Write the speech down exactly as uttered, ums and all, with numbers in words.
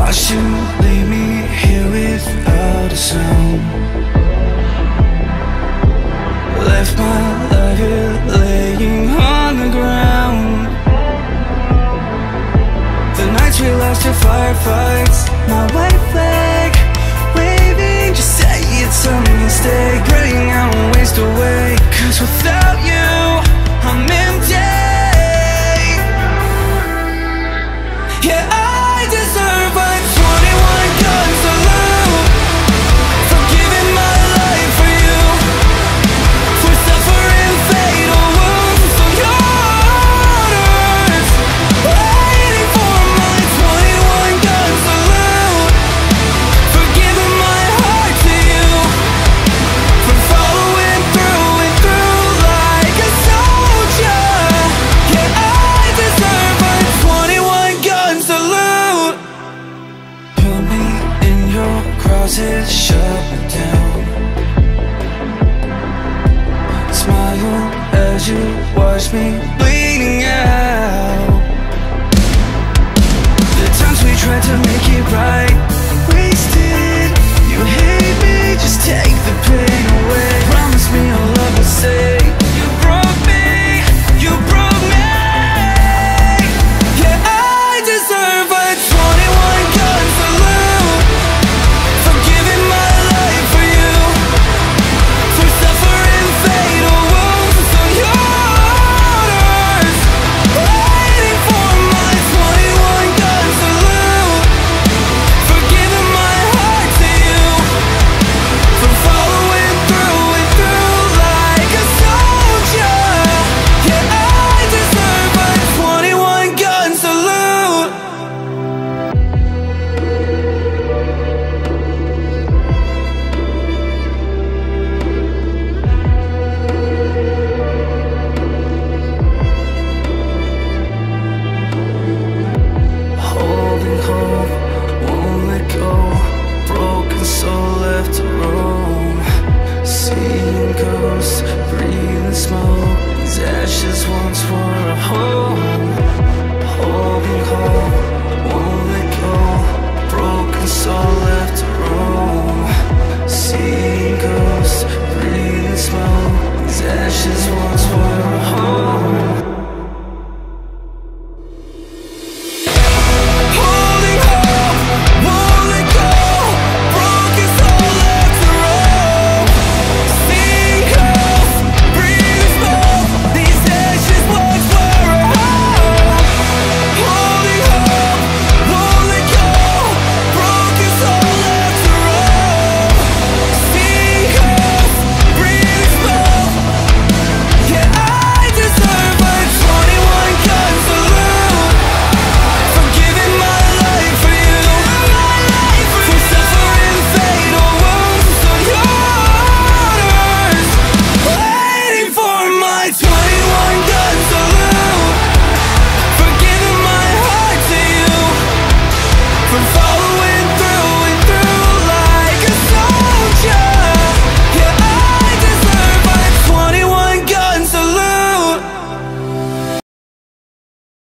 Watched you leave me here without a sound. Left my life here laying on the ground. The nights we lost to firefights, my white flag waving, just say it's a mistake. Praying I don't waste away, cause without you I'm empty. Yeah, I deserve a twenty-one gun salute for giving my life for you, for suffering fatal wounds on your orders. Waiting for my twenty-one gun salute, for giving my heart to you, for following through and through like a soldier. Yeah, I deserve a twenty-one gun salute. Put me in your crosses, shut me down. Smile as you watch me bleeding out. The times we tried to make it right, wasted. You hate me, just take the pain away. Promise me your love will say you broke me, you broke me. Yeah, I deserve a twenty-one gun salute for giving my life for you, for suffering fatal wounds on your orders. Waiting for my twenty-one gun salute, for giving my heart to you, for following through and through like a soldier. Yeah, I deserve a twenty-one gun salute. Holding hope, won't let go. Broken soul left to roam. Seeing ghosts, breathing smoke. These ashes once were a home. Holding hope, won't let go. Broken soul left to roam. Seeing ghosts, breathing smoke. These ashes once were a home. Holding hope, won't let go. Broken soul left to roam. Seeing ghosts, breathing smoke. These ashes once were a home. Holding hope, won't let go. Broken soul left to roam. Seeing ghosts, breathing smoke. Yeah, I deserve a twenty-one gun salute for giving my life for you, for suffering fatal wounds on your orders. Waiting for my twenty-one gun salute, for giving my heart to you, for